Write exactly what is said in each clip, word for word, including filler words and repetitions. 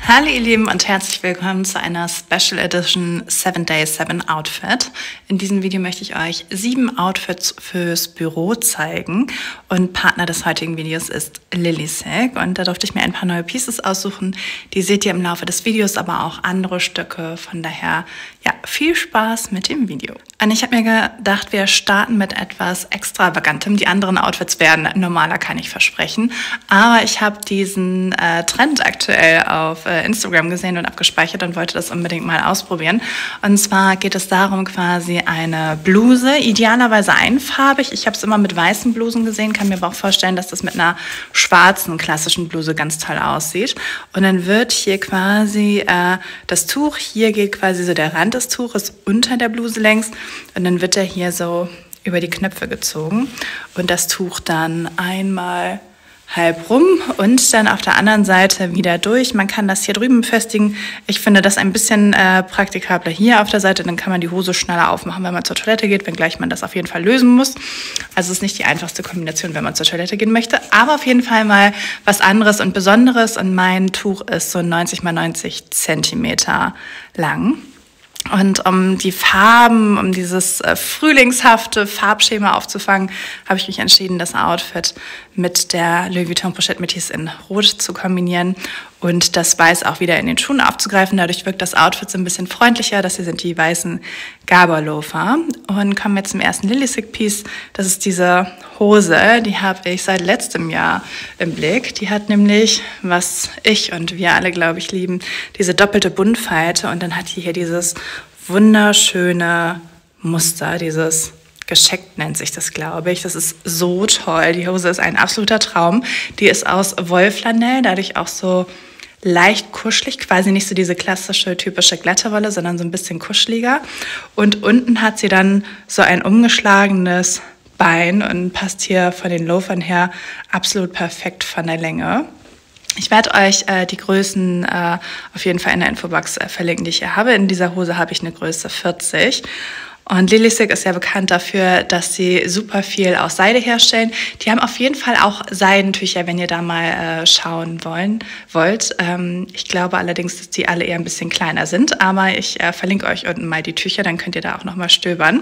Hallo ihr Lieben und herzlich willkommen zu einer Special Edition seven days seven Outfit. In diesem Video möchte ich euch sieben Outfits fürs Büro zeigen und Partner des heutigen Videos ist Lilysilk und da durfte ich mir ein paar neue Pieces aussuchen. Die seht ihr im Laufe des Videos, aber auch andere Stücke. Von daher, ja, viel Spaß mit dem Video. Und ich habe mir gedacht, wir starten mit etwas Extravagantem. Die anderen Outfits werden normaler, kann ich versprechen. Aber ich habe diesen äh, Trend aktuell auf äh, Instagram gesehen und abgespeichert und wollte das unbedingt mal ausprobieren. Und zwar geht es darum, quasi eine Bluse, idealerweise einfarbig. Ich habe es immer mit weißen Blusen gesehen, kann mir aber auch vorstellen, dass das mit einer schwarzen klassischen Bluse ganz toll aussieht. Und dann wird hier quasi äh, das Tuch, hier geht quasi so der Rand des Tuches unter der Bluse längs und dann wird er hier so über die Knöpfe gezogen und das Tuch dann einmal halb rum und dann auf der anderen Seite wieder durch. Man kann das hier drüben befestigen. Ich finde das ein bisschen äh, praktikabler hier auf der Seite. Dann kann man die Hose schneller aufmachen, wenn man zur Toilette geht, wenngleich man das auf jeden Fall lösen muss. Also es ist nicht die einfachste Kombination, wenn man zur Toilette gehen möchte. Aber auf jeden Fall mal was anderes und Besonderes. Und mein Tuch ist so neunzig mal neunzig Zentimeter lang. Und um die Farben, um dieses äh, frühlingshafte Farbschema aufzufangen, habe ich mich entschieden, das Outfit mit der Louis Vuitton Pochette Métis in Rot zu kombinieren und das Weiß auch wieder in den Schuhen aufzugreifen. Dadurch wirkt das Outfit so ein bisschen freundlicher. Das hier sind die weißen Gabor-Loafer. Und kommen wir zum ersten Lilysilk-Piece. Das ist diese Hose, die habe ich seit letztem Jahr im Blick. Die hat nämlich, was ich und wir alle, glaube ich, lieben, diese doppelte Buntfalte. Und dann hat die hier dieses wunderschöne Muster, dieses gescheckt nennt sich das, glaube ich. Das ist so toll. Die Hose ist ein absoluter Traum. Die ist aus Wollflanell, dadurch auch so leicht kuschelig, quasi nicht so diese klassische, typische glatte Wolle, sondern so ein bisschen kuscheliger. Und unten hat sie dann so ein umgeschlagenes Bein und passt hier von den Loafern her absolut perfekt von der Länge. Ich werde euch äh, die Größen äh, auf jeden Fall in der Infobox äh, verlinken, die ich hier habe. In dieser Hose habe ich eine Größe vierzig. Und Lilysilk ist ja bekannt dafür, dass sie super viel aus Seide herstellen. Die haben auf jeden Fall auch Seidentücher, wenn ihr da mal äh, schauen wollen, wollt. Ähm, ich glaube allerdings, dass die alle eher ein bisschen kleiner sind. Aber ich äh, verlinke euch unten mal die Tücher, dann könnt ihr da auch nochmal stöbern.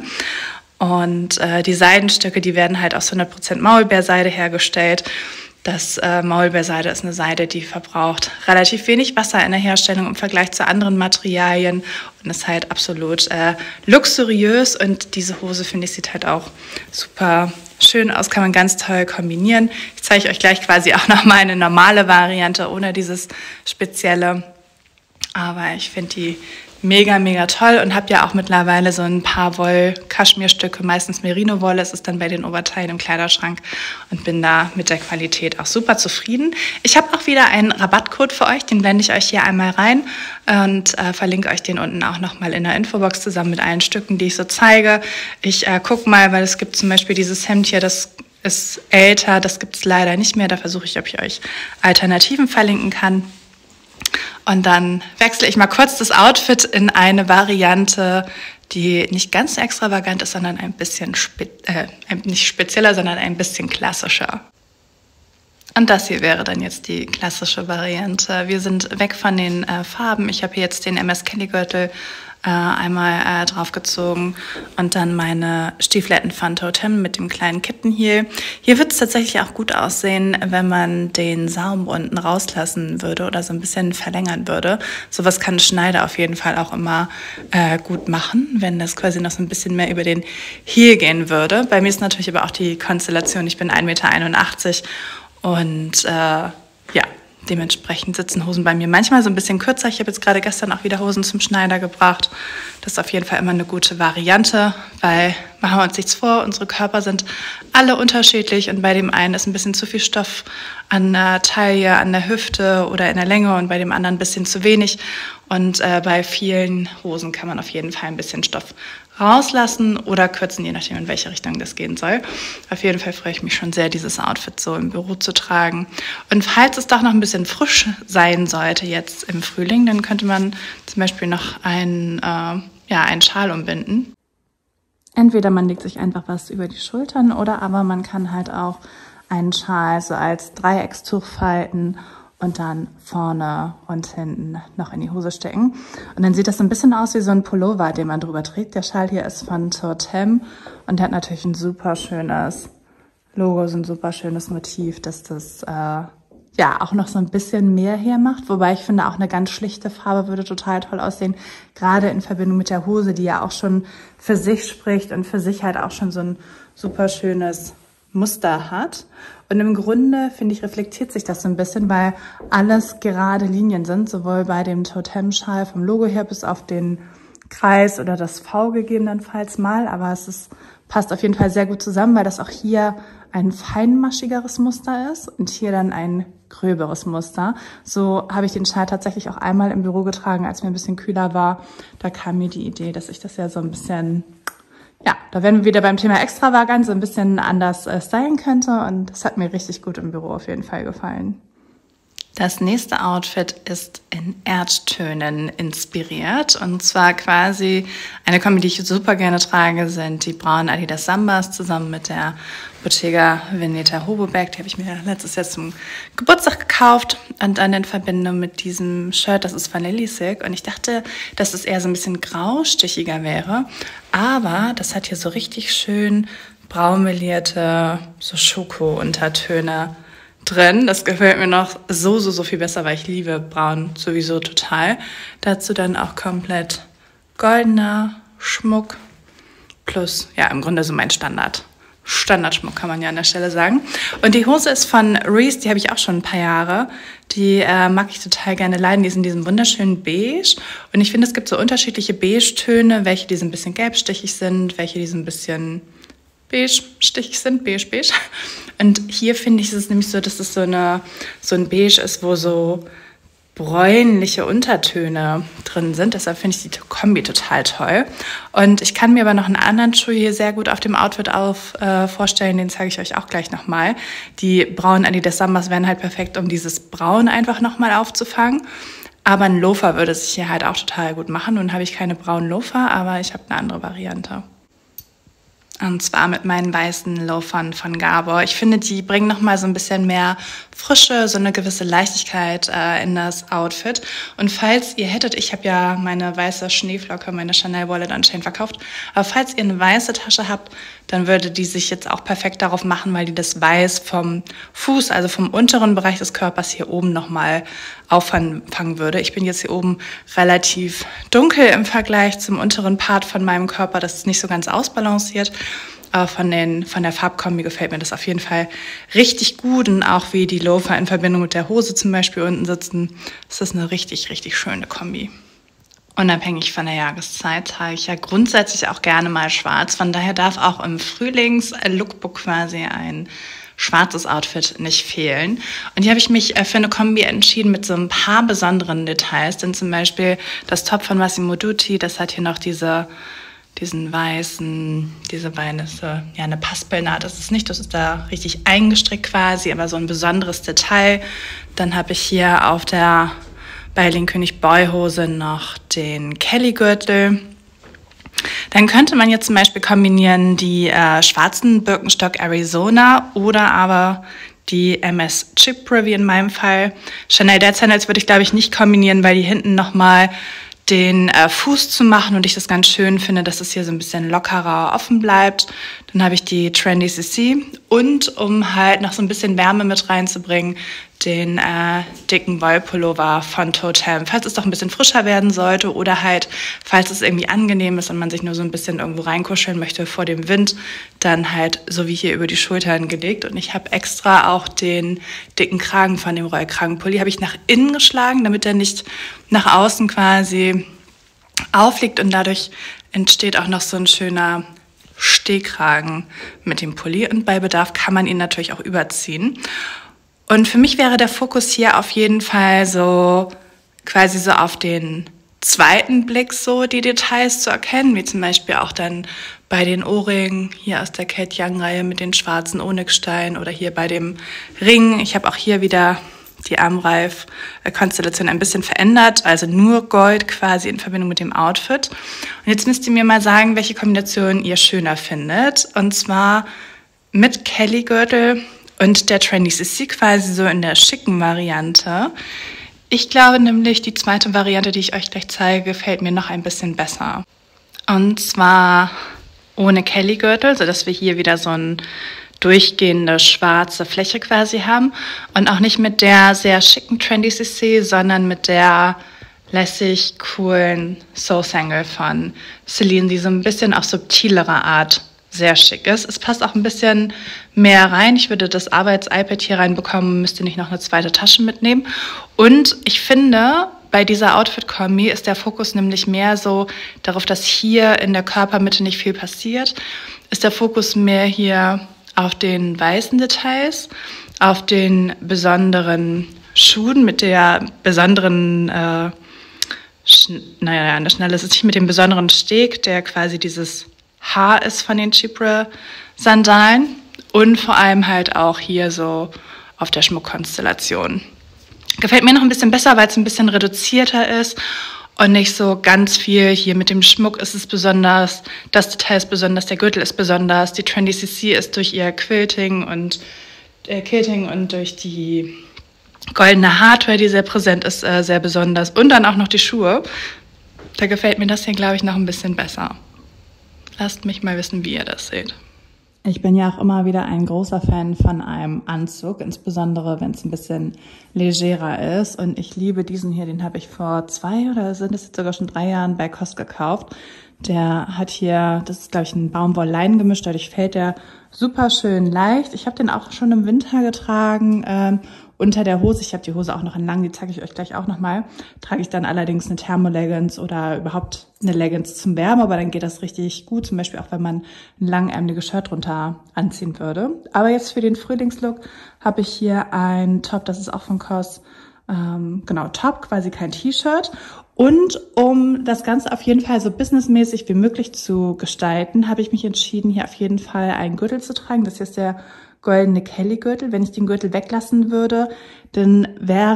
Und äh, die Seidenstücke, die werden halt aus hundert Prozent Maulbeerseide hergestellt. Das äh, Maulbeerseide ist eine Seide, die verbraucht relativ wenig Wasser in der Herstellung im Vergleich zu anderen Materialien und ist halt absolut äh, luxuriös. Und diese Hose, finde ich, sieht halt auch super schön aus, kann man ganz toll kombinieren. Ich zeige euch gleich quasi auch nochmal eine normale Variante ohne dieses Spezielle. Aber ich finde die mega, mega toll und habe ja auch mittlerweile so ein paar Woll-Kaschmirstücke, meistens Merino-Wolle. Es ist dann bei den Oberteilen im Kleiderschrank und bin da mit der Qualität auch super zufrieden. Ich habe auch wieder einen Rabattcode für euch, den blende ich euch hier einmal rein und äh, verlinke euch den unten auch nochmal in der Infobox zusammen mit allen Stücken, die ich so zeige. Ich äh, gucke mal, weil es gibt zum Beispiel dieses Hemd hier, das ist älter, das gibt es leider nicht mehr. Da versuche ich, ob ich euch Alternativen verlinken kann. Und dann wechsle ich mal kurz das Outfit in eine Variante, die nicht ganz so extravagant ist, sondern ein bisschen, spe äh, nicht spezieller, sondern ein bisschen klassischer. Und das hier wäre dann jetzt die klassische Variante. Wir sind weg von den äh, Farben. Ich habe hier jetzt den M S Kelly Gürtel äh, einmal äh, draufgezogen und dann meine Stiefeletten von Totem mit dem kleinen Kittenheel. Hier wird es tatsächlich auch gut aussehen, wenn man den Saum unten rauslassen würde oder so ein bisschen verlängern würde. Sowas kann ein Schneider auf jeden Fall auch immer äh, gut machen, wenn das quasi noch so ein bisschen mehr über den Heel gehen würde. Bei mir ist natürlich aber auch die Konstellation, ich bin ein Meter einundachtzig und äh, ja, dementsprechend sitzen Hosen bei mir manchmal so ein bisschen kürzer. Ich habe jetzt gerade gestern auch wieder Hosen zum Schneider gebracht. Das ist auf jeden Fall immer eine gute Variante, weil, machen wir uns nichts vor, unsere Körper sind alle unterschiedlich und bei dem einen ist ein bisschen zu viel Stoff an der Taille, an der Hüfte oder in der Länge und bei dem anderen ein bisschen zu wenig. Und äh, bei vielen Hosen kann man auf jeden Fall ein bisschen Stoff rauslassen oder kürzen, je nachdem, in welche Richtung das gehen soll. Auf jeden Fall freue ich mich schon sehr, dieses Outfit so im Büro zu tragen. Und falls es doch noch ein bisschen frisch sein sollte jetzt im Frühling, dann könnte man zum Beispiel noch einen, äh, ja, einen Schal umbinden. Entweder man legt sich einfach was über die Schultern oder aber man kann halt auch einen Schal so als Dreieckstuch falten und dann vorne und hinten noch in die Hose stecken. Und dann sieht das so ein bisschen aus wie so ein Pullover, den man drüber trägt. Der Schal hier ist von Totem und der hat natürlich ein super schönes Logo, so ein super schönes Motiv, dass das äh, ja auch noch so ein bisschen mehr hermacht. Wobei ich finde, auch eine ganz schlichte Farbe würde total toll aussehen, gerade in Verbindung mit der Hose, die ja auch schon für sich spricht und für sich halt auch schon so ein super schönes Muster hat. Und im Grunde, finde ich, reflektiert sich das so ein bisschen, weil alles gerade Linien sind, sowohl bei dem Totem-Schal vom Logo her bis auf den Kreis oder das V gegebenenfalls mal. Aber es ist, passt auf jeden Fall sehr gut zusammen, weil das auch hier ein feinmaschigeres Muster ist und hier dann ein gröberes Muster. So habe ich den Schal tatsächlich auch einmal im Büro getragen, als mir ein bisschen kühler war. Da kam mir die Idee, dass ich das ja so ein bisschen... Ja, da wären wir wieder beim Thema Extravaganz, so ein bisschen anders äh, stylen könnte und das hat mir richtig gut im Büro auf jeden Fall gefallen. Das nächste Outfit ist in Erdtönen inspiriert und zwar quasi eine Kombi, die ich super gerne trage, sind die braunen Adidas Sambas zusammen mit der Bottega Veneta Hobo Bag. Die habe ich mir letztes Jahr zum Geburtstag gekauft und dann in Verbindung mit diesem Shirt, das ist von Lily Silk und ich dachte, dass es eher so ein bisschen graustichiger wäre, aber das hat hier so richtig schön braunmelierte so Schoko-Untertöne drin. Das gefällt mir noch so, so, so viel besser, weil ich liebe braun sowieso total. Dazu dann auch komplett goldener Schmuck plus, ja, im Grunde so mein Standard. Standardschmuck kann man ja an der Stelle sagen. Und die Hose ist von Reiss, die habe ich auch schon ein paar Jahre. Die äh, mag ich total gerne leiden. Die ist in diesem wunderschönen Beige. Und ich finde, es gibt so unterschiedliche Beige-Töne, welche die so ein bisschen gelbstichig sind, welche die so ein bisschen beige-stichig sind, beige-beige. Und hier finde ich, ist es nämlich so, dass es so, eine, so ein Beige ist, wo so bräunliche Untertöne drin sind. Deshalb finde ich die Kombi total toll. Und ich kann mir aber noch einen anderen Schuh hier sehr gut auf dem Outfit auf, äh, vorstellen. Den zeige ich euch auch gleich nochmal. Die braunen Adidas Sambas wären halt perfekt, um dieses Braun einfach nochmal aufzufangen. Aber ein Loafer würde sich hier halt auch total gut machen. Nun habe ich keine braunen Loafer, aber ich habe eine andere Variante. Und zwar mit meinen weißen Loafern von Gabor. Ich finde, die bringen nochmal so ein bisschen mehr Frische, so eine gewisse Leichtigkeit äh, in das Outfit. Und falls ihr hättet, ich habe ja meine weiße Schneeflocke, meine Chanel Wallet anscheinend verkauft, aber falls ihr eine weiße Tasche habt, dann würde die sich jetzt auch perfekt darauf machen, weil die das Weiß vom Fuß, also vom unteren Bereich des Körpers hier oben nochmal auffangen würde. Ich bin jetzt hier oben relativ dunkel im Vergleich zum unteren Part von meinem Körper. Das ist nicht so ganz ausbalanciert. Aber von, den, von der Farbkombi gefällt mir das auf jeden Fall richtig gut. Und auch wie die Loafer in Verbindung mit der Hose zum Beispiel unten sitzen, ist das eine richtig, richtig schöne Kombi. Unabhängig von der Jahreszeit trage ich ja grundsätzlich auch gerne mal schwarz. Von daher darf auch im Frühlings-Lookbook quasi ein schwarzes Outfit nicht fehlen. Und hier habe ich mich für eine Kombi entschieden mit so ein paar besonderen Details. Denn zum Beispiel das Top von Massimo Dutti, das hat hier noch diese, diesen weißen, diese beiden, so, ja, eine Paspelnaht ist es nicht, das ist da richtig eingestrickt quasi, aber so ein besonderes Detail. Dann habe ich hier auf der Berlin König Boy-Hose noch den Kelly-Gürtel. Dann könnte man jetzt zum Beispiel kombinieren die äh, schwarzen Birkenstock Arizona oder aber die M S Chipre, wie in meinem Fall. Chanel Dead Sandals würde ich, glaube ich, nicht kombinieren, weil die hinten nochmal den äh, Fuß zu machen und ich das ganz schön finde, dass es hier so ein bisschen lockerer offen bleibt. Dann habe ich die Trendy C C und um halt noch so ein bisschen Wärme mit reinzubringen, den äh, dicken Wollpullover von Totem, falls es doch ein bisschen frischer werden sollte oder halt, falls es irgendwie angenehm ist und man sich nur so ein bisschen irgendwo reinkuscheln möchte vor dem Wind, dann halt so wie hier über die Schultern gelegt. Und ich habe extra auch den dicken Kragen von dem Rollkragenpulli, habe ich nach innen geschlagen, damit er nicht nach außen quasi aufliegt und dadurch entsteht auch noch so ein schöner Stehkragen mit dem Pulli. Und bei Bedarf kann man ihn natürlich auch überziehen. Und für mich wäre der Fokus hier auf jeden Fall so quasi so auf den zweiten Blick so die Details zu erkennen, wie zum Beispiel auch dann bei den Ohrringen hier aus der Kate Young-Reihe mit den schwarzen Onyxsteinen oder hier bei dem Ring. Ich habe auch hier wieder die Armreif-Konstellation ein bisschen verändert, also nur Gold quasi in Verbindung mit dem Outfit. Und jetzt müsst ihr mir mal sagen, welche Kombination ihr schöner findet. Und zwar mit Kelly-Gürtel und der Trendy C C quasi so in der schicken Variante. Ich glaube nämlich, die zweite Variante, die ich euch gleich zeige, gefällt mir noch ein bisschen besser. Und zwar ohne Kellygürtel, sodass wir hier wieder so eine durchgehende schwarze Fläche quasi haben. Und auch nicht mit der sehr schicken Trendy C C, sondern mit der lässig coolen Soul Sangle von Celine, die so ein bisschen auf subtilere Art sehr schick ist. Es passt auch ein bisschen mehr rein. Ich würde das Arbeits-iPad hier reinbekommen, müsste nicht noch eine zweite Tasche mitnehmen. Und ich finde, bei dieser Outfit-Kombi ist der Fokus nämlich mehr so darauf, dass hier in der Körpermitte nicht viel passiert. Ist der Fokus mehr hier auf den weißen Details, auf den besonderen Schuhen mit der besonderen, äh, Sch- naja, eine Schnelle ist es nicht, mit dem besonderen Steg, der quasi dieses Haar ist von den Chypre-Sandalen und vor allem halt auch hier so auf der Schmuckkonstellation. Gefällt mir noch ein bisschen besser, weil es ein bisschen reduzierter ist und nicht so ganz viel. Hier mit dem Schmuck ist es besonders, das Detail ist besonders, der Gürtel ist besonders, die Trendy C C ist durch ihr Quilting und äh, Quilting und durch die goldene Hardware, die sehr präsent ist, äh, sehr besonders. Und dann auch noch die Schuhe. Da gefällt mir das hier, glaube ich, noch ein bisschen besser. Lasst mich mal wissen, wie ihr das seht. Ich bin ja auch immer wieder ein großer Fan von einem Anzug, insbesondere wenn es ein bisschen legerer ist. Und ich liebe diesen hier, den habe ich vor zwei oder sind es jetzt sogar schon drei Jahren bei Cos gekauft. Der hat hier, das ist glaube ich ein Baumwoll-Leinen-Gemisch, dadurch fällt der super schön leicht. Ich habe den auch schon im Winter getragen, ähm, unter der Hose. Ich habe die Hose auch noch in lang, die zeige ich euch gleich auch nochmal. Trage ich dann allerdings eine Thermoleggings oder überhaupt eine Leggings zum Wärmen, aber dann geht das richtig gut, zum Beispiel auch wenn man ein langärmeliges Shirt drunter anziehen würde. Aber jetzt für den Frühlingslook habe ich hier ein Top, das ist auch von Cos, ähm, genau, Top, quasi kein T-Shirt. Und um das Ganze auf jeden Fall so businessmäßig wie möglich zu gestalten, habe ich mich entschieden, hier auf jeden Fall einen Gürtel zu tragen. Das hier ist der goldene Kelly-Gürtel. Wenn ich den Gürtel weglassen würde, dann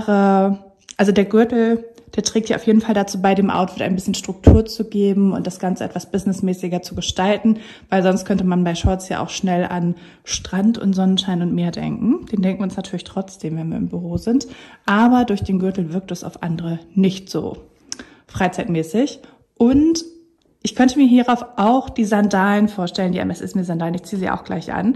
wäre, also der Gürtel, der trägt hier auf jeden Fall dazu bei, dem Outfit ein bisschen Struktur zu geben und das Ganze etwas businessmäßiger zu gestalten, weil sonst könnte man bei Shorts ja auch schnell an Strand und Sonnenschein und Meer denken. Den denken wir uns natürlich trotzdem, wenn wir im Büro sind. Aber durch den Gürtel wirkt es auf andere nicht so freizeitmäßig. Und ich könnte mir hierauf auch die Sandalen vorstellen, die M S S-Sandalen, ich ziehe sie auch gleich an.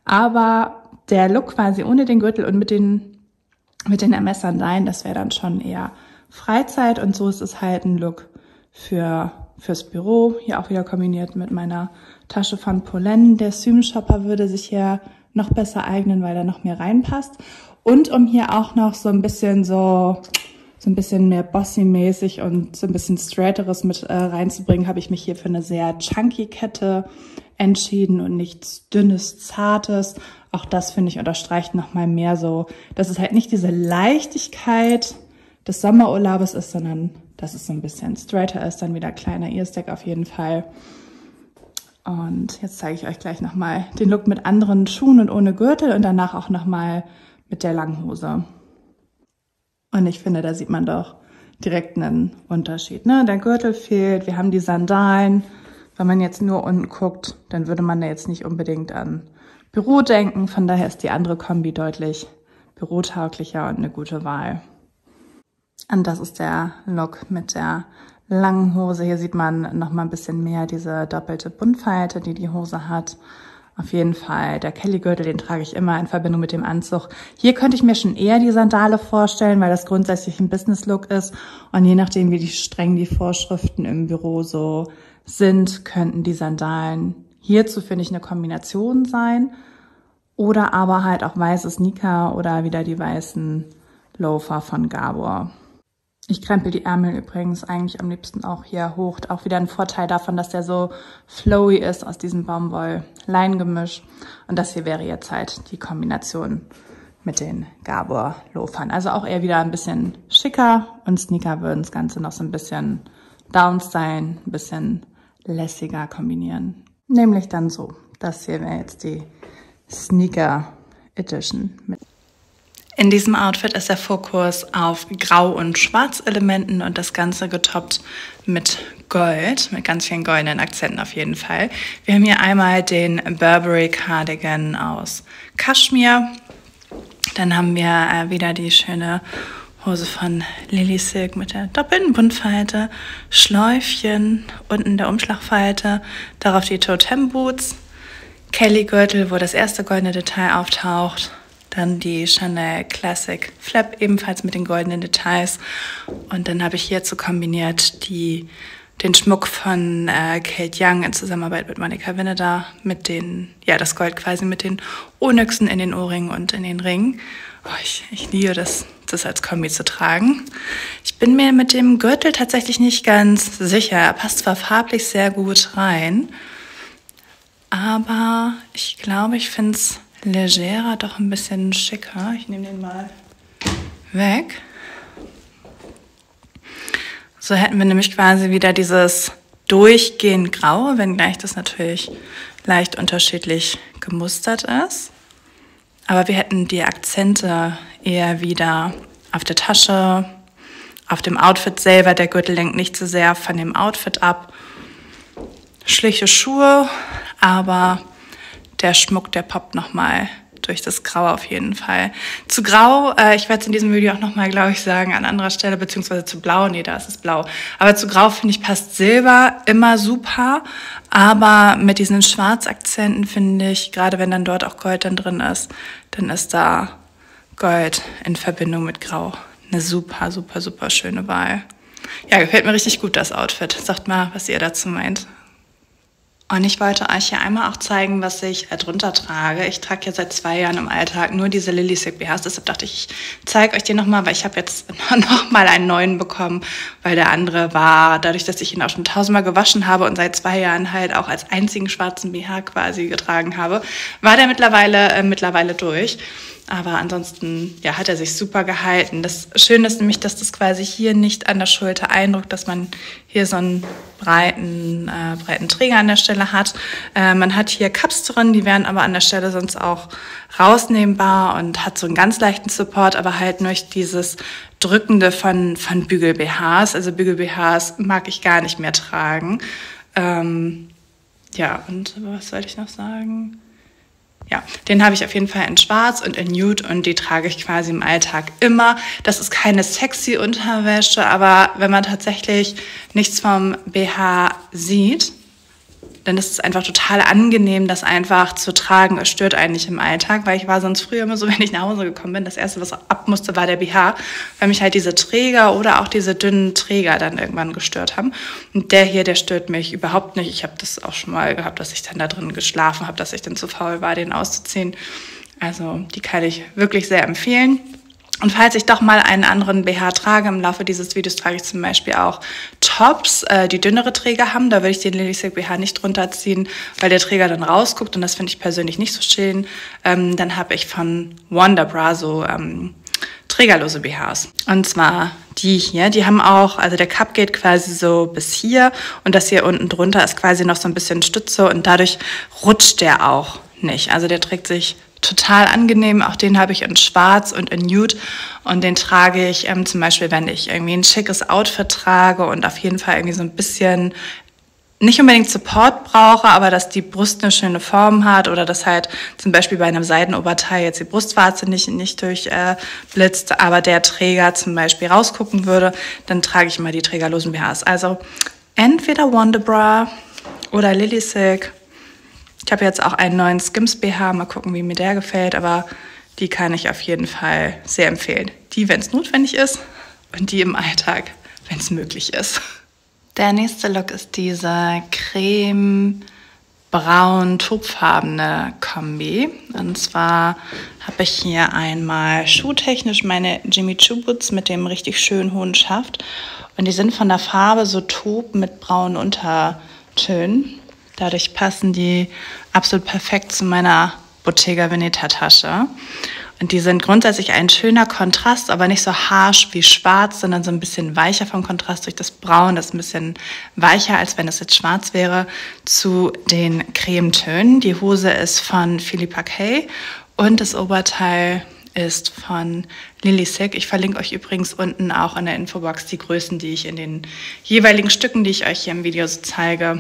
Aber der Look quasi ohne den Gürtel und mit den, mit den M S-Sandalen, das wäre dann schon eher Freizeit. Und so ist es halt ein Look für, fürs Büro. Hier auch wieder kombiniert mit meiner Tasche von Pollen. Der Zoom Shopper würde sich hier noch besser eignen, weil da noch mehr reinpasst. Und um hier auch noch so ein bisschen so... so ein bisschen mehr Bossy-mäßig und so ein bisschen Straighteres mit äh, reinzubringen, habe ich mich hier für eine sehr chunky Kette entschieden und nichts Dünnes, Zartes. Auch das, finde ich, unterstreicht nochmal mehr so, dass es halt nicht diese Leichtigkeit des Sommerurlaubes ist, sondern dass es so ein bisschen straighter ist. Dann wieder kleiner Earstack auf jeden Fall. Und jetzt zeige ich euch gleich nochmal den Look mit anderen Schuhen und ohne Gürtel und danach auch nochmal mit der langen Hose. Und ich finde, da sieht man doch direkt einen Unterschied, ne? Der Gürtel fehlt, wir haben die Sandalen. Wenn man jetzt nur unten guckt, dann würde man da jetzt nicht unbedingt an Büro denken. Von daher ist die andere Kombi deutlich bürotauglicher und eine gute Wahl. Und das ist der Look mit der langen Hose. Hier sieht man noch mal ein bisschen mehr diese doppelte Buntfalte, die die Hose hat. Auf jeden Fall, der Kelly-Gürtel, den trage ich immer in Verbindung mit dem Anzug. Hier könnte ich mir schon eher die Sandale vorstellen, weil das grundsätzlich ein Business-Look ist. Und je nachdem, wie die streng die Vorschriften im Büro so sind, könnten die Sandalen hierzu, finde ich, eine Kombination sein. Oder aber halt auch weiße Sneaker oder wieder die weißen Loafer von Gabor. Ich krempel die Ärmel übrigens eigentlich am liebsten auch hier hoch. Auch wieder ein Vorteil davon, dass der so flowy ist aus diesem Baumwoll-Leingemisch. Und das hier wäre jetzt halt die Kombination mit den Gabor-Loafern. Also auch eher wieder ein bisschen schicker und Sneaker würden das Ganze noch so ein bisschen downstylen, ein bisschen lässiger kombinieren. Nämlich dann so. Das hier wäre jetzt die Sneaker Edition mit. In diesem Outfit ist der Fokus auf Grau- und Schwarzelementen und das Ganze getoppt mit Gold, mit ganz vielen goldenen Akzenten auf jeden Fall. Wir haben hier einmal den Burberry Cardigan aus Kaschmir. Dann haben wir äh, wieder die schöne Hose von Lily Silk mit der doppelten Buntfalte, Schläufchen, unten der Umschlagfalte, darauf die Totem Boots, Kelly Gürtel, wo das erste goldene Detail auftaucht, dann die Chanel Classic Flap, ebenfalls mit den goldenen Details, und dann habe ich hierzu kombiniert die den Schmuck von äh, Kate Young in Zusammenarbeit mit Monica Vinader, mit den, ja, das Gold quasi mit den Onyxen in den Ohrringen und in den Ringen. Oh, ich, ich liebe das, das als Kombi zu tragen. Ich bin mir mit dem Gürtel tatsächlich nicht ganz sicher. Er passt zwar farblich sehr gut rein, aber ich glaube, ich finde es legerer, doch ein bisschen schicker. Ich nehme den mal weg. So hätten wir nämlich quasi wieder dieses durchgehend Graue, wenngleich das natürlich leicht unterschiedlich gemustert ist. Aber wir hätten die Akzente eher wieder auf der Tasche, auf dem Outfit selber. Der Gürtel lenkt nicht so sehr von dem Outfit ab. Schlichte Schuhe, aber der Schmuck, der poppt nochmal durch das Grau auf jeden Fall. Zu Grau, äh, ich werde es in diesem Video auch nochmal, glaube ich, sagen, an anderer Stelle, beziehungsweise zu Blau, nee, da ist es Blau. Aber zu Grau, finde ich, passt Silber immer super, aber mit diesen Schwarzakzenten, finde ich, gerade wenn dann dort auch Gold dann drin ist, dann ist da Gold in Verbindung mit Grau eine super, super, super schöne Wahl. Ja, gefällt mir richtig gut, das Outfit. Sagt mal, was ihr dazu meint. Und ich wollte euch hier einmal auch zeigen, was ich drunter trage. Ich trage ja seit zwei Jahren im Alltag nur diese Lily Silk B Hs. Deshalb dachte ich, ich zeige euch den nochmal, weil ich habe jetzt noch mal einen neuen bekommen, weil der andere war, dadurch, dass ich ihn auch schon tausendmal gewaschen habe und seit zwei Jahren halt auch als einzigen schwarzen B H quasi getragen habe, war der mittlerweile, äh, mittlerweile durch. Aber ansonsten, ja, hat er sich super gehalten. Das Schöne ist nämlich, dass das quasi hier nicht an der Schulter eindruckt, dass man hier so einen breiten, äh, breiten Träger an der Stelle hat. Äh, man hat hier Cups drin, die wären aber an der Stelle sonst auch rausnehmbar und hat so einen ganz leichten Support, aber halt nur dieses Drückende von, von Bügel-B Hs. Also Bügel-B Hs mag ich gar nicht mehr tragen. Ähm, ja, und was soll ich noch sagen? Ja, den habe ich auf jeden Fall in Schwarz und in Nude und die trage ich quasi im Alltag immer. Das ist keine sexy Unterwäsche, aber wenn man tatsächlich nichts vom B H sieht, dann ist es einfach total angenehm, das einfach zu tragen. Es stört eigentlich im Alltag, weil ich war sonst früher immer so, wenn ich nach Hause gekommen bin, das Erste, was ab musste, war der B H, weil mich halt diese Träger oder auch diese dünnen Träger dann irgendwann gestört haben. Und der hier, der stört mich überhaupt nicht. Ich habe das auch schon mal gehabt, dass ich dann da drin geschlafen habe, dass ich dann zu faul war, den auszuziehen. Also die kann ich wirklich sehr empfehlen. Und falls ich doch mal einen anderen B H trage, im Laufe dieses Videos trage ich zum Beispiel auch Tops, äh, die dünnere Träger haben. Da würde ich den Lily Silk B H nicht drunter ziehen, weil der Träger dann rausguckt und das finde ich persönlich nicht so schön. Ähm, dann habe ich von Wonderbra so ähm, trägerlose B Hs. Und zwar die hier, die haben auch, also der Cup geht quasi so bis hier und das hier unten drunter ist quasi noch so ein bisschen Stütze und dadurch rutscht der auch nicht. Also der trägt sich total angenehm. Auch den habe ich in Schwarz und in Nude und den trage ich ähm, zum Beispiel, wenn ich irgendwie ein schickes Outfit trage und auf jeden Fall irgendwie so ein bisschen nicht unbedingt Support brauche, aber dass die Brust eine schöne Form hat oder dass halt zum Beispiel bei einem Seidenoberteil jetzt die Brustwarze nicht, nicht durchblitzt, äh, aber der Träger zum Beispiel rausgucken würde, dann trage ich immer die trägerlosen B Hs. Also entweder Wonderbra oder Lily Silk. Ich habe jetzt auch einen neuen Skims B H, mal gucken, wie mir der gefällt, aber die kann ich auf jeden Fall sehr empfehlen. Die, wenn es notwendig ist und die im Alltag, wenn es möglich ist. Der nächste Look ist diese creme-braun-topfarbene Kombi. Und zwar habe ich hier einmal schuhtechnisch meine Jimmy Choo Boots mit dem richtig schönen hohen Schaft. Und die sind von der Farbe so taub mit braunen Untertönen. Dadurch passen die absolut perfekt zu meiner Bottega Veneta Tasche. Und die sind grundsätzlich ein schöner Kontrast, aber nicht so harsch wie schwarz, sondern so ein bisschen weicher vom Kontrast durch das Braun. Das ist ein bisschen weicher, als wenn es jetzt schwarz wäre, zu den Cremetönen. Die Hose ist von Philippa K. und das Oberteil ist von Lilisic. Ich verlinke euch übrigens unten auch in der Infobox die Größen, die ich in den jeweiligen Stücken, die ich euch hier im Video so zeige,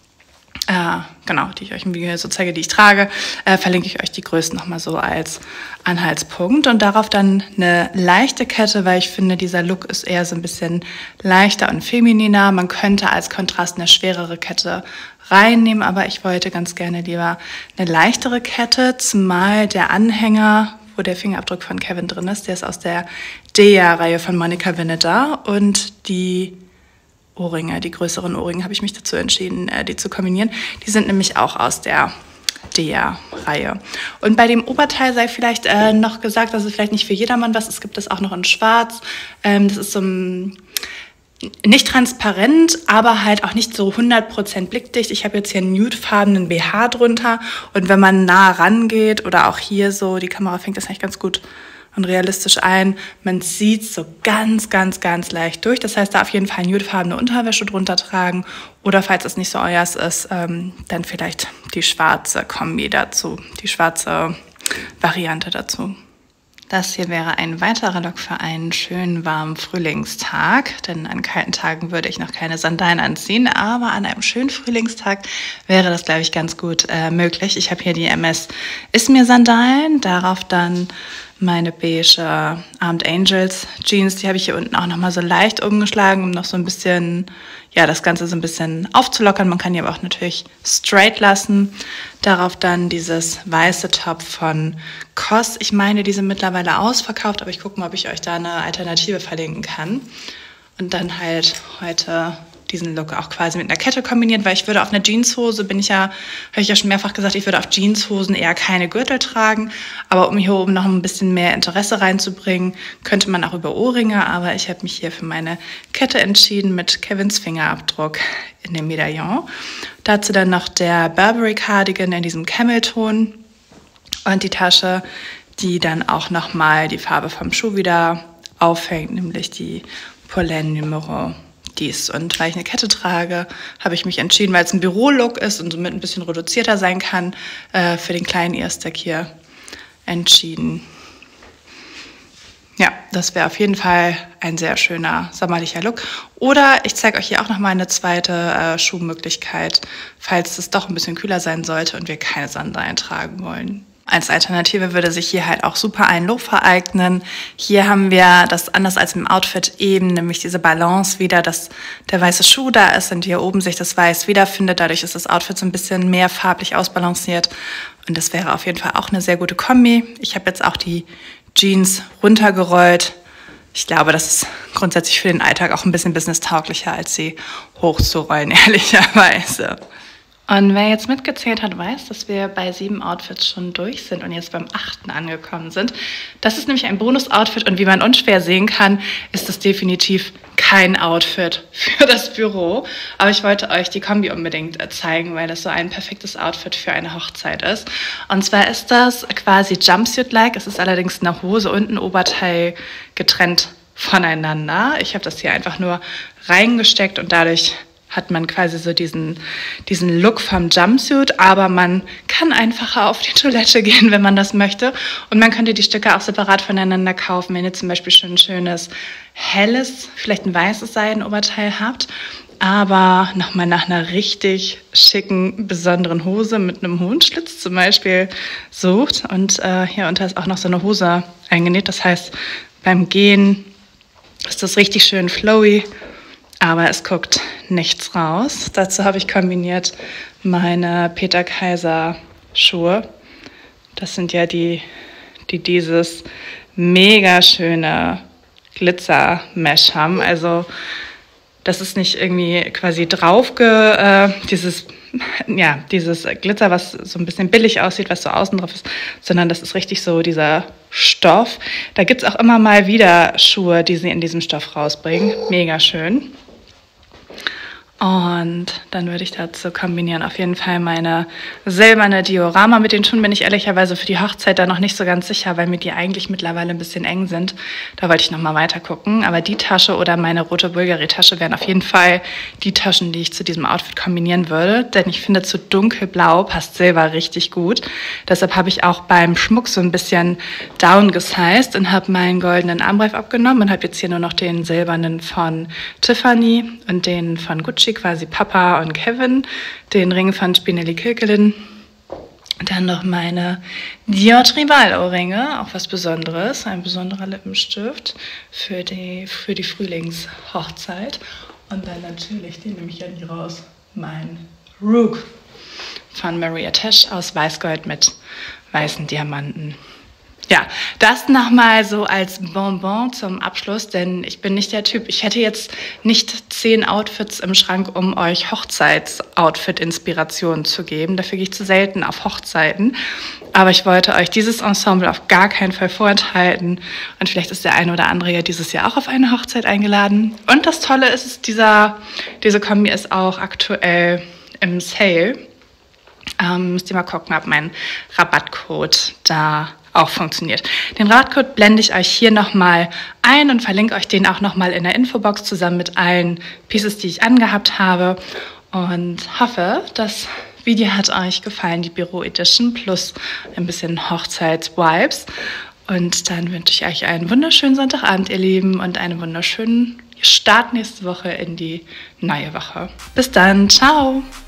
äh, genau, die ich euch im Video so zeige, die ich trage, äh, verlinke ich euch die Größen nochmal so als Anhaltspunkt. Und darauf dann eine leichte Kette, weil ich finde, dieser Look ist eher so ein bisschen leichter und femininer. Man könnte als Kontrast eine schwerere Kette reinnehmen, aber ich wollte ganz gerne lieber eine leichtere Kette, zumal der Anhänger, wo der Fingerabdruck von Kevin drin ist, der ist aus der Dea-Reihe von Monica Vinader, und die Ohrringe, die größeren Ohrringe, habe ich mich dazu entschieden, die zu kombinieren. Die sind nämlich auch aus der Dea-Reihe. Und bei dem Oberteil sei vielleicht äh, noch gesagt, dass es vielleicht nicht für jedermann was ist. Es gibt das auch noch in Schwarz. Ähm, das ist so ein nicht transparent, aber halt auch nicht so hundert Prozent blickdicht. Ich habe jetzt hier einen nudefarbenen B H drunter, und wenn man nah rangeht oder auch hier so, die Kamera fängt das eigentlich ganz gut und realistisch ein, man sieht so ganz, ganz, ganz leicht durch. Das heißt, da auf jeden Fall nudefarbene Unterwäsche drunter tragen, oder falls es nicht so euers ist, ähm, dann vielleicht die schwarze Kombi dazu, die schwarze Variante dazu. Das hier wäre ein weiterer Look für einen schönen warmen Frühlingstag, denn an kalten Tagen würde ich noch keine Sandalen anziehen, aber an einem schönen Frühlingstag wäre das, glaube ich, ganz gut äh, möglich. Ich habe hier die M S Ismir Sandalen, darauf dann meine beige Armed Angels Jeans, die habe ich hier unten auch nochmal so leicht umgeschlagen, um noch so ein bisschen, ja, das Ganze so ein bisschen aufzulockern. Man kann die aber auch natürlich straight lassen. Darauf dann dieses weiße Top von C O S. Ich meine, die sind mittlerweile ausverkauft, aber ich gucke mal, ob ich euch da eine Alternative verlinken kann. Und dann halt heute diesen Look auch quasi mit einer Kette kombiniert, weil ich würde auf eine Jeanshose, bin ich ja, habe ich ja schon mehrfach gesagt, ich würde auf Jeanshosen eher keine Gürtel tragen, aber um hier oben noch ein bisschen mehr Interesse reinzubringen, könnte man auch über Ohrringe, aber ich habe mich hier für meine Kette entschieden mit Kevins Fingerabdruck in dem Medaillon. Dazu dann noch der Burberry Cardigan in diesem Camelton und die Tasche, die dann auch nochmal die Farbe vom Schuh wieder aufhängt, nämlich die Polène Numero dies. Und weil ich eine Kette trage, habe ich mich entschieden, weil es ein Büro-Look ist und somit ein bisschen reduzierter sein kann, äh, für den kleinen Earstack hier entschieden. Ja, das wäre auf jeden Fall ein sehr schöner sommerlicher Look. Oder ich zeige euch hier auch noch mal eine zweite äh, Schuhmöglichkeit, falls es doch ein bisschen kühler sein sollte und wir keine Sandalen tragen wollen. Als Alternative würde sich hier halt auch super ein Loafer eignen. Hier haben wir das anders als im Outfit eben, nämlich diese Balance wieder, dass der weiße Schuh da ist und hier oben sich das Weiß wiederfindet. Dadurch ist das Outfit so ein bisschen mehr farblich ausbalanciert. Und das wäre auf jeden Fall auch eine sehr gute Kombi. Ich habe jetzt auch die Jeans runtergerollt. Ich glaube, das ist grundsätzlich für den Alltag auch ein bisschen businesstauglicher, als sie hochzurollen, ehrlicherweise. Und wer jetzt mitgezählt hat, weiß, dass wir bei sieben Outfits schon durch sind und jetzt beim achten angekommen sind. Das ist nämlich ein Bonus-Outfit und wie man unschwer sehen kann, ist das definitiv kein Outfit für das Büro. Aber ich wollte euch die Kombi unbedingt zeigen, weil das so ein perfektes Outfit für eine Hochzeit ist. Und zwar ist das quasi Jumpsuit-like. Es ist allerdings eine Hose und ein Oberteil getrennt voneinander. Ich habe das hier einfach nur reingesteckt und dadurch hat man quasi so diesen, diesen Look vom Jumpsuit, aber man kann einfacher auf die Toilette gehen, wenn man das möchte. Und man könnte die Stücke auch separat voneinander kaufen, wenn ihr zum Beispiel schon ein schönes, helles, vielleicht ein weißes Seidenoberteil habt, aber nochmal nach einer richtig schicken, besonderen Hose mit einem hohen Schlitz zum Beispiel sucht. Und äh, hier unter ist auch noch so eine Hose eingenäht. Das heißt, beim Gehen ist das richtig schön flowy, aber es guckt nichts raus. Dazu habe ich kombiniert meine Peter Kaiser Schuhe. Das sind ja die, die dieses mega schöne Glitzer-Mesh haben. Also das ist nicht irgendwie quasi draufge, äh, dieses, ja, dieses Glitzer, was so ein bisschen billig aussieht, was so außen drauf ist, sondern das ist richtig so dieser Stoff. Da gibt es auch immer mal wieder Schuhe, die sie in diesem Stoff rausbringen. Mega schön. Und dann würde ich dazu kombinieren auf jeden Fall meine silberne Diorama. Mit den Schuhen bin ich ehrlicherweise für die Hochzeit da noch nicht so ganz sicher, weil mir die eigentlich mittlerweile ein bisschen eng sind. Da wollte ich nochmal weiter gucken. Aber die Tasche oder meine rote Bulgari-Tasche wären auf jeden Fall die Taschen, die ich zu diesem Outfit kombinieren würde. Denn ich finde, zu dunkelblau passt Silber richtig gut. Deshalb habe ich auch beim Schmuck so ein bisschen downgesized und habe meinen goldenen Armreif abgenommen und habe jetzt hier nur noch den silbernen von Tiffany und den von Gucci, quasi Papa und Kevin, den Ring von Spinelli Kilkelin, dann noch meine Dior Tribal-Ohrringe, auch was Besonderes, ein besonderer Lippenstift für die, für die Frühlingshochzeit und dann natürlich, den nehme ich ja nie raus, mein Rook von Maria Tesh aus Weißgold mit weißen Diamanten. Ja, das nochmal so als Bonbon zum Abschluss, denn ich bin nicht der Typ, ich hätte jetzt nicht zehn Outfits im Schrank, um euch Hochzeits-Outfit-Inspirationen zu geben. Dafür gehe ich zu selten auf Hochzeiten. Aber ich wollte euch dieses Ensemble auf gar keinen Fall vorenthalten. Und vielleicht ist der eine oder andere ja dieses Jahr auch auf eine Hochzeit eingeladen. Und das Tolle ist, dieser, diese Kombi ist auch aktuell im Sale. Ähm, müsst ihr mal gucken, ob mein Rabattcode da auch funktioniert. Den Rabattcode blende ich euch hier nochmal ein und verlinke euch den auch nochmal in der Infobox zusammen mit allen Pieces, die ich angehabt habe. Und hoffe, das Video hat euch gefallen, die Büro Edition plus ein bisschen Hochzeits-Vibes. Und dann wünsche ich euch einen wunderschönen Sonntagabend, ihr Lieben, und einen wunderschönen Start nächste Woche in die neue Woche. Bis dann, ciao!